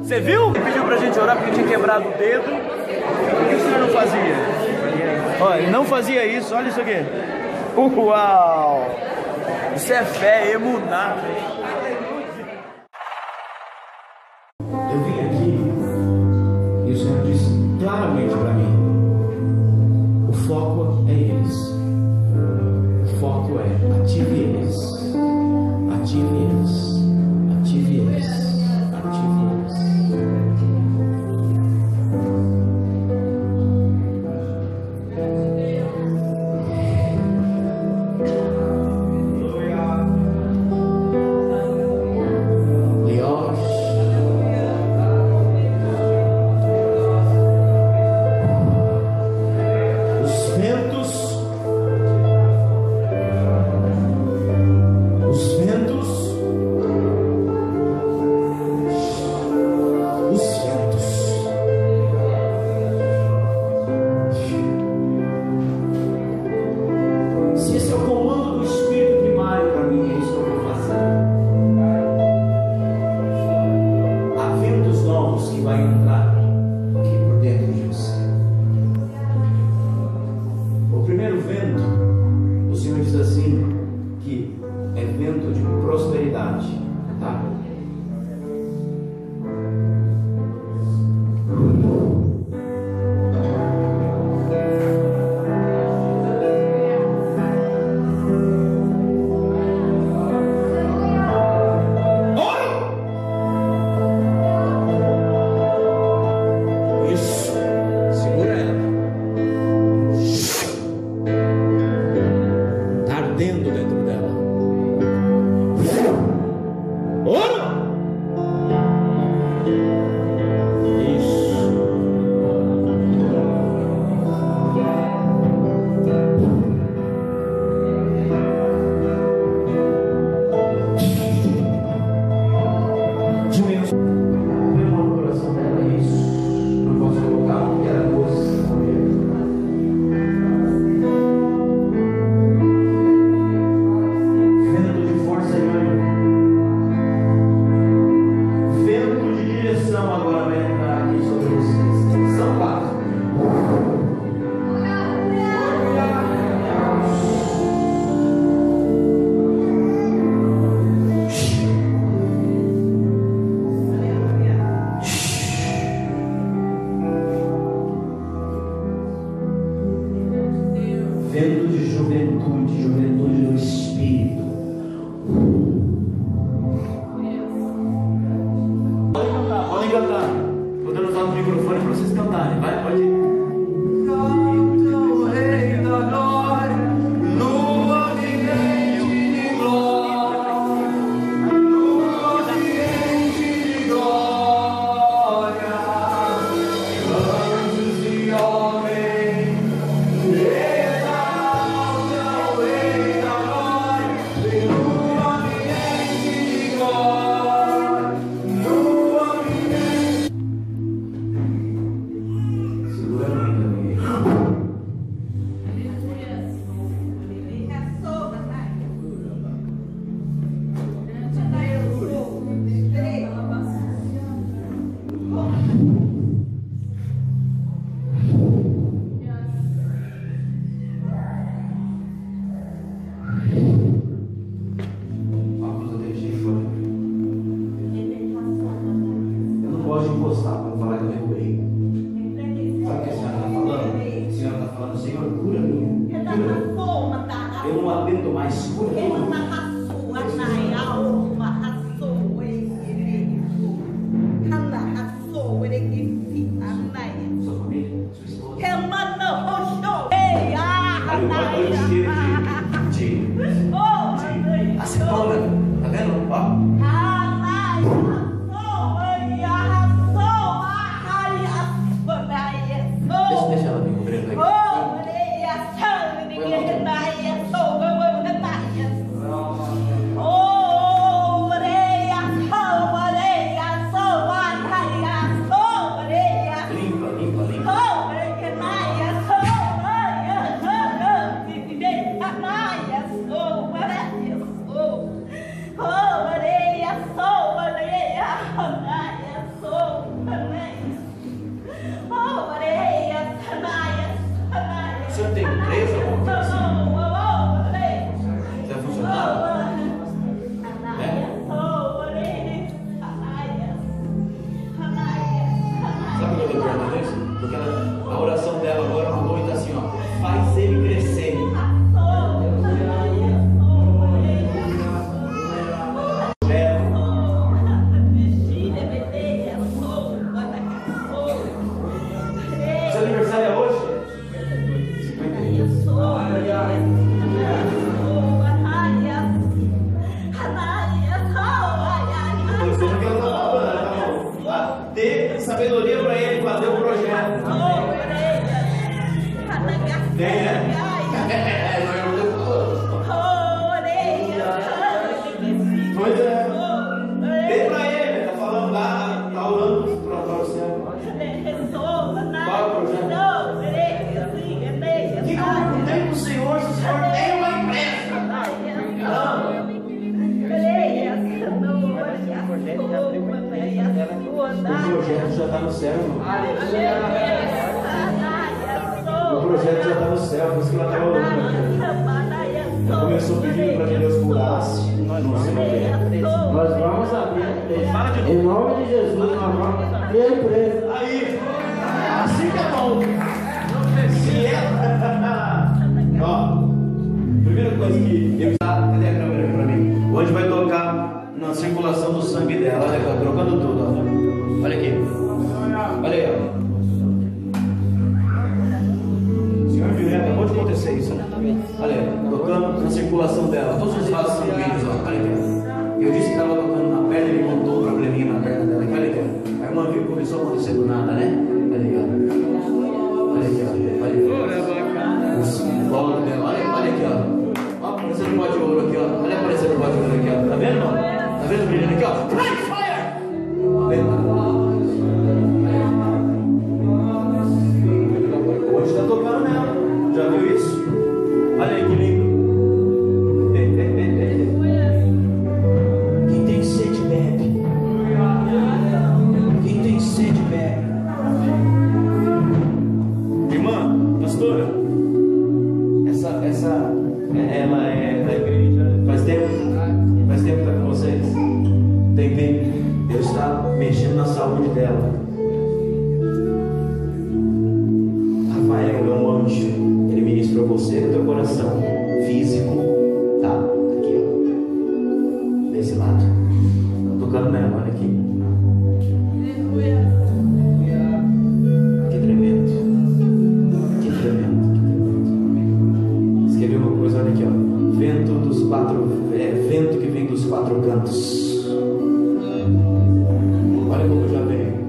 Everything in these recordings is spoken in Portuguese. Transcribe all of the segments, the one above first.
Você viu? Pediu pra gente orar porque tinha quebrado o dedo. Por que o senhor não fazia? Ó, ele não fazia isso, olha isso aqui. Uau! Isso é fé, emuná. Eu vim aqui e o Senhor disse claramente para mim: o foco é eles. O foco é ative eles. Ative eles. Ative eles. Ative eles. Oh, projeto já está no céu, irmão. O projeto já está no céu, por isso que ela está orando. Ela começou pedindo para que Deus curasse. Nós vamos abrir. Em nome de Jesus, nós vamos abrir. Aí, assim que é bom. Se é. Ó, primeira coisa que eu. Cadê a câmera para mim? Hoje vai tocar na circulação do sangue dela. Olha aqui, trocando tudo. Ó. Olha aqui. Olha aí, ó. Acabou de acontecer isso, né? Olha aí, tocando na circulação dela, todos os vasos sanguíneos, ó. Olha aqui. Eu disse que estava tocando na perna, ele montou um probleminha na perna dela. Olha aqui, ó. A irmã viu que começou a acontecer do nada, né? Olha aí, ó. Olha aqui, ó. Olha aqui. O símbolo dela. Olha aqui, ó. Ó, aparecendo o pó de ouro aqui, ó. Olha aparecendo o pó de ouro aqui, ó. Tá vendo, irmão? Tá vendo o brilhando aqui, ó? Hoje está tocando nela. Já viu isso? Olha aí que lindo. Quem tem sede bebe. Quem tem sede bebe. Irmã, pastora, ela é da igreja. Faz tempo que está com vocês. Tem tempo. Deus está mexendo na saúde dela. Rafael é um anjo. Ele ministra você no teu coração físico, tá? Aqui, ó, desse lado. Tô tocando nela, olha aqui. Que tremendo. Que tremendo, que tremendo. Escrevi uma coisa, olha aqui, ó. Vento que vem dos quatro cantos. Olha como já veio.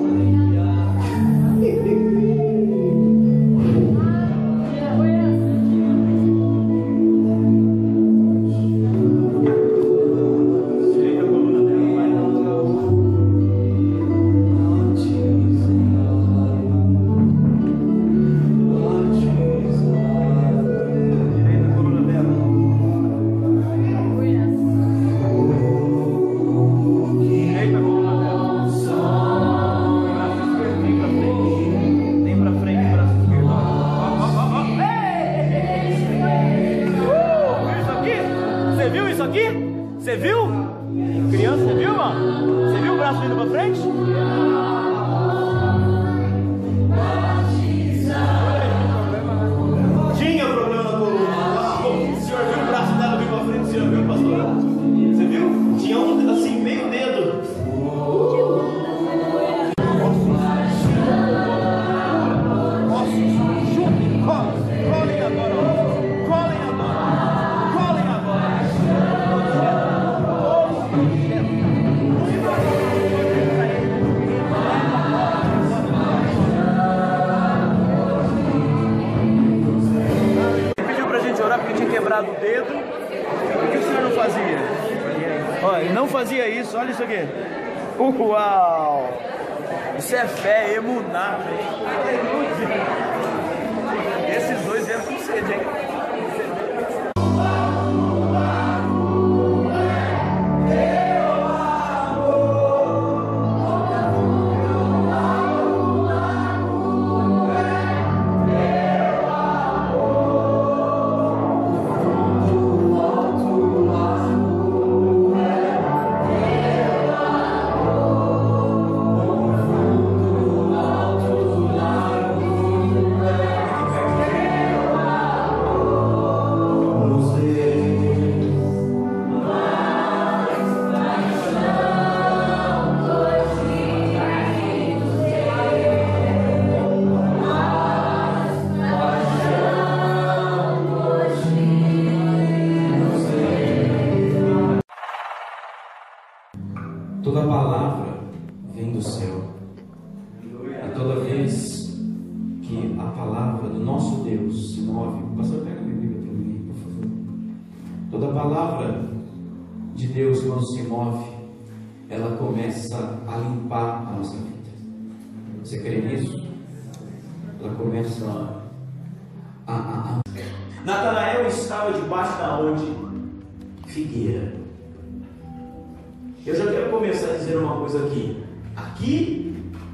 Você viu? Criança, você viu, mano? Você viu o braço indo pra frente? Tinha problema na coluna. O senhor viu o braço dela vir pra frente? O senhor viu, pastor? Você viu? Tinha um assim, meio dedo. Colhem agora. Porque tinha quebrado o dedo. Por que o senhor não fazia? Olha, ele não fazia isso, olha isso aqui. Uau! Isso é fé, emuná. Esses dois vieram com sede, hein? Toda palavra vem do céu. E toda vez que a palavra do nosso Deus se move, pastor, pega a minha Bíblia para mim, por favor. Toda palavra de Deus, quando se move, ela começa a limpar a nossa vida. Você crê nisso? Ela começa a... Natanael estava debaixo da onde? Figueira. Eu já quero começar a dizer uma coisa aqui. Aqui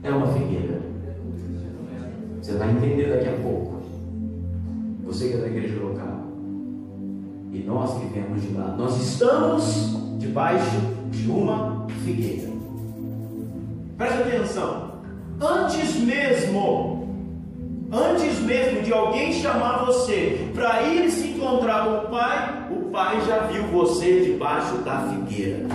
é uma figueira. Você vai entender daqui a pouco. Você que é da igreja local e nós que viemos de lá, nós estamos debaixo de uma figueira. Presta atenção. Antes mesmo de alguém chamar você para ir se encontrar com o Pai já viu você debaixo da figueira.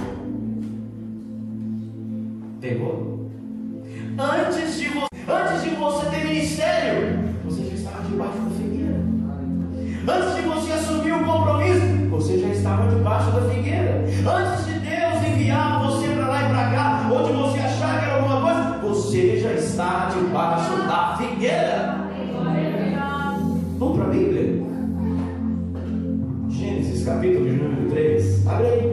Pegou? Antes de você ter ministério, você já estava debaixo da figueira. Antes de você assumir o compromisso, você já estava debaixo da figueira. Antes de Deus enviar você para lá e para cá, ou de você achar que era alguma coisa, você já está debaixo da figueira. Vamos para a Bíblia? Gênesis capítulo de número 3. Abre aí.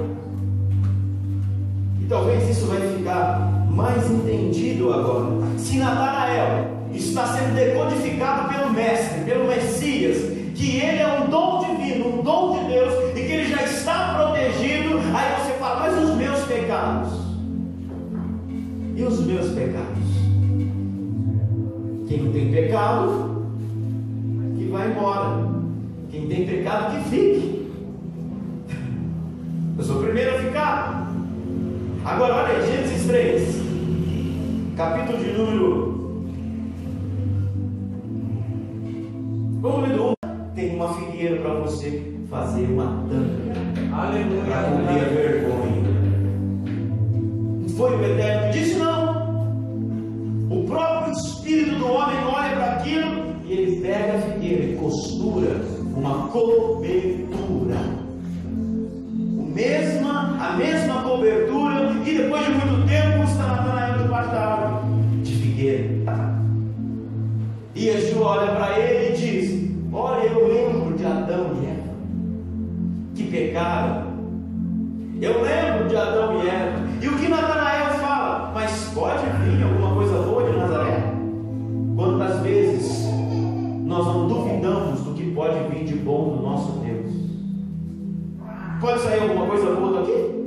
E talvez isso vai ficar mais entendido agora. Se Natanael está sendo decodificado pelo Mestre, pelo Messias, que ele é um dom divino, um dom de Deus, e que ele já está protegido, aí você fala, mas os meus pecados? E os meus pecados? Quem não tem pecado, que vai embora. Quem tem pecado, que fique. Eu sou o primeiro a ficar. Agora olha aí, Gênesis 3, capítulo de número, vamos ler do 1. Tem uma figueira para você fazer uma tampa, para cobrir a vergonha. Foi o Eterno que disse? Não. O próprio Espírito do homem olha para aquilo e ele pega a figueira e costura uma cobertura. A mesma cobertura, e depois de muito tempo está Natanael debaixo da árvore de figueira. E Yeshua olha para ele e diz: olha, eu lembro de Adão e Eva que pecaram. Eu lembro de Adão e Eva. E o que Natanael fala? Mas pode vir alguma coisa boa de Nazaré? Quantas vezes nós não duvidamos do que pode vir de bom do nosso Deus? Pode sair alguma coisa boa daqui?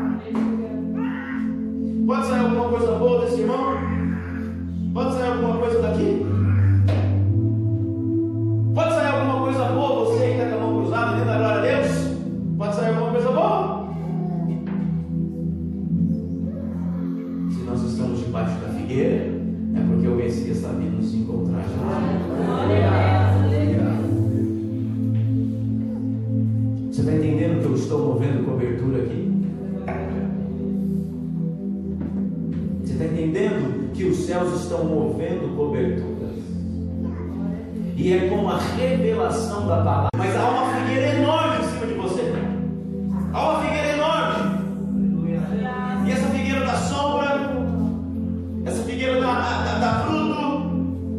Pode sair alguma coisa boa desse irmão? Pode sair alguma coisa daqui? Pode sair alguma coisa boa, você que está com a mão cruzada dentro da glória a Deus? Pode sair alguma coisa boa? Se nós estamos debaixo da figueira, é porque o Messias está vindo nos encontrar já. Você está entendendo que eu estou movendo cobertura aqui? Você está entendendo que os céus estão movendo coberturas? E é com a revelação da palavra. Mas há uma figueira enorme em cima de você. Há uma figueira enorme. E essa figueira dá sombra. Essa figueira dá fruto.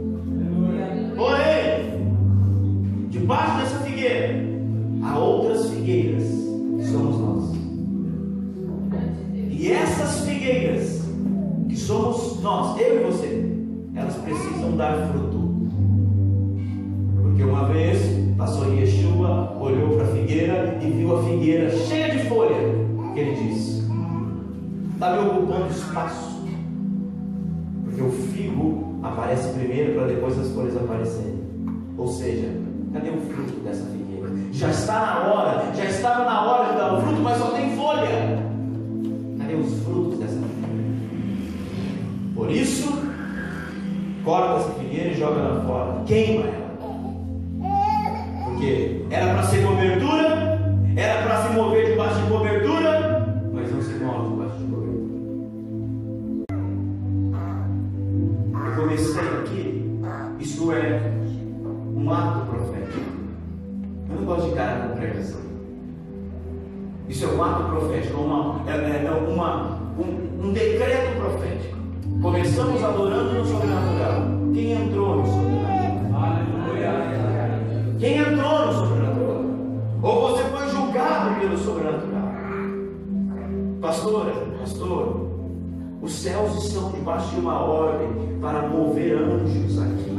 Porém, debaixo dessa figueira há outras figueiras, que somos nós. E essas figueiras, que somos nós, eu e você, elas precisam dar fruto. Porque uma vez passou Yeshua, olhou para a figueira e viu a figueira cheia de folha, que ele disse: está me ocupando espaço. Porque o figo aparece primeiro para depois as folhas aparecerem. Ou seja, cadê o fruto dessa figueira? Já está na hora, já estava na hora de dar o fruto, mas só tem folha. Cadê os frutos dessa figueira? Por isso, corta essa figueira e joga ela fora, queima ela. Porque era para ser cobertura, era para se mover debaixo de cobertura, mas não se move debaixo de cobertura. Eu comecei aqui, isso é um ato profético. Eu não gosto de cara com pregação. Isso é um ato profético, um decreto profético. Começamos adorando no sobrenatural. Quem entrou no sobrenatural? Aleluia. Quem entrou no sobrenatural? Ou você foi julgado pelo sobrenatural? Pastor, os céus estão debaixo de uma ordem para mover anjos aqui.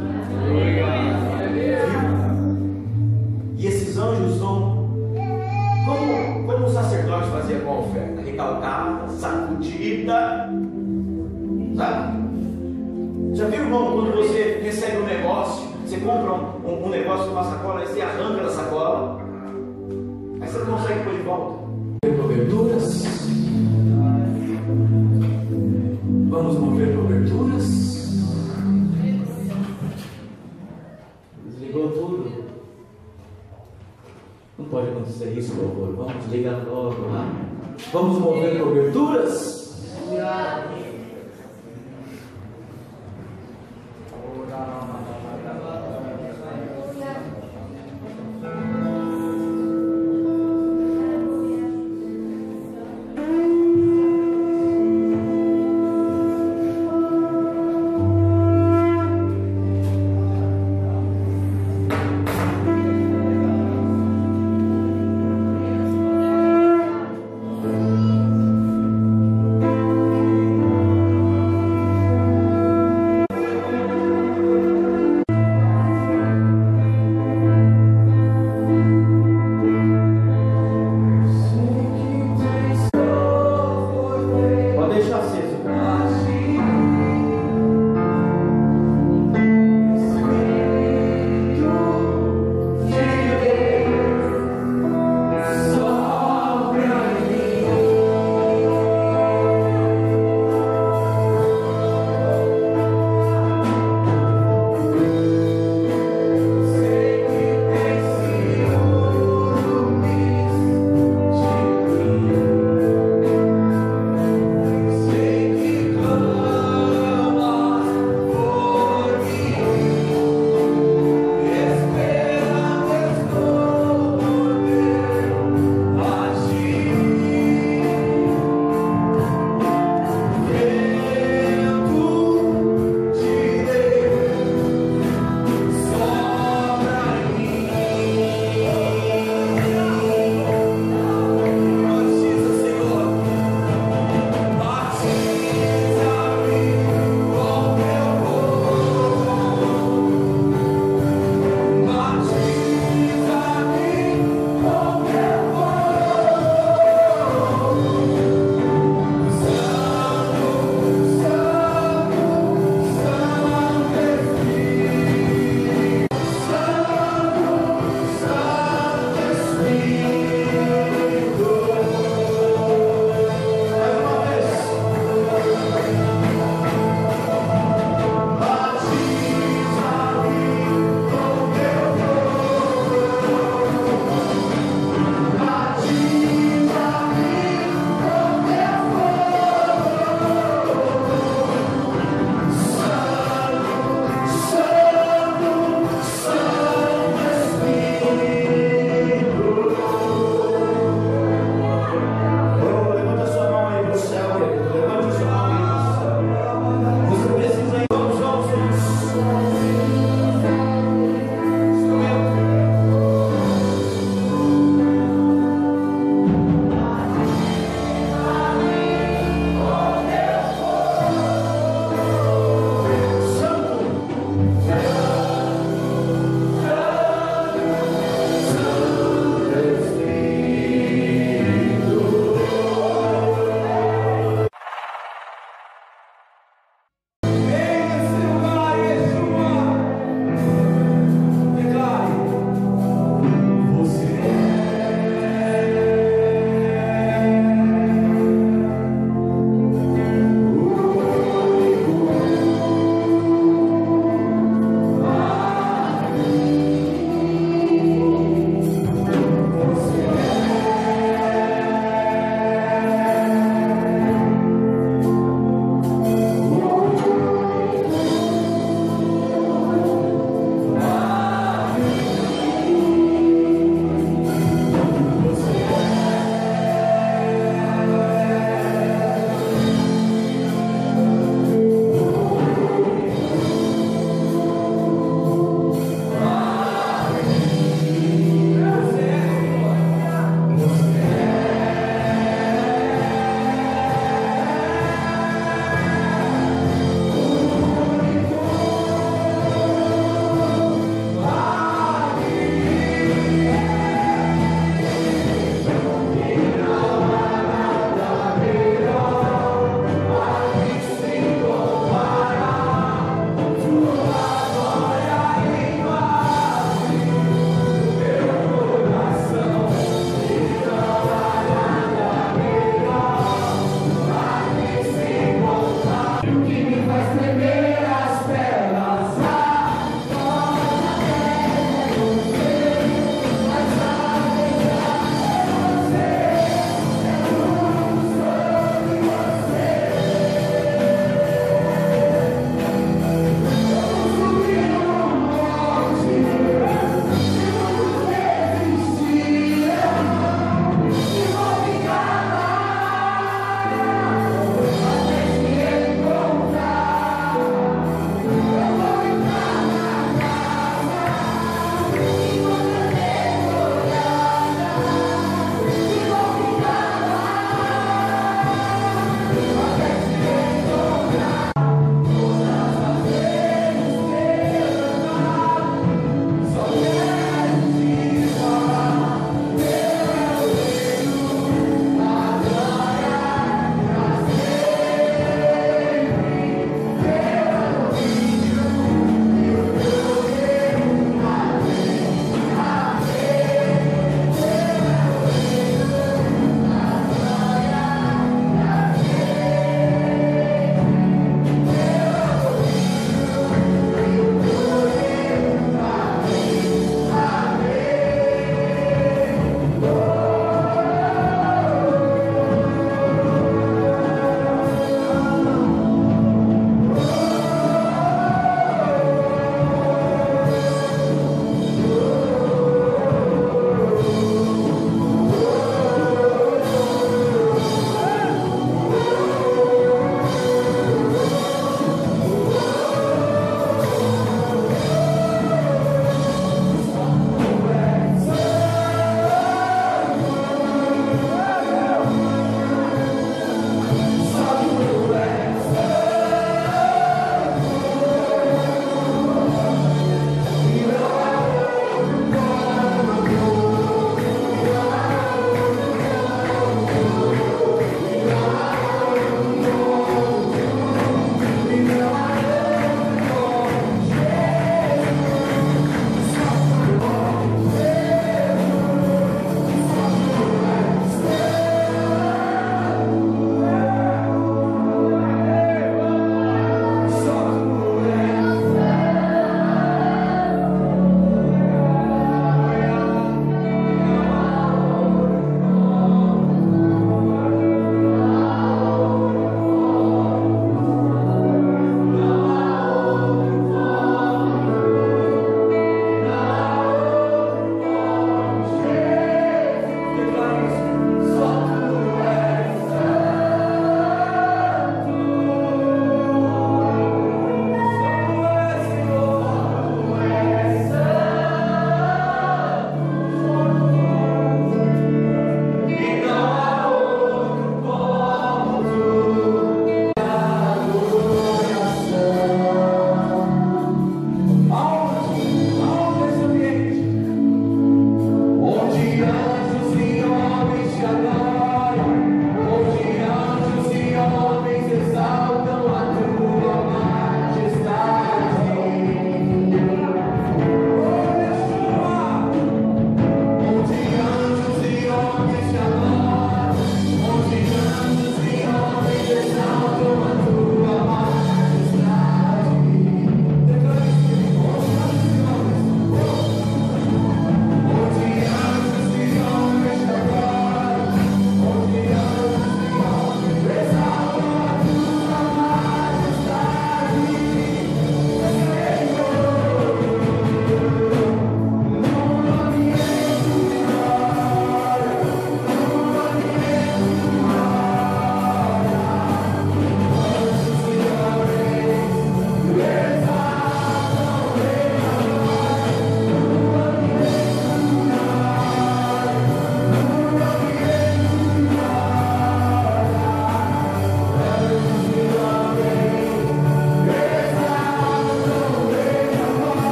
E esses anjos vão, como o sacerdote fazia com a oferta, recalcada, sacudida, sabe? Já viu, irmão, quando você recebe um negócio, você compra um negócio com uma sacola, aí você arranca da sacola, aí você não consegue pôr de volta. Coberturas. Vamos mover coberturas. Desligou tudo. Não pode acontecer isso, louvor. Vamos ligar logo lá. Vamos mover coberturas.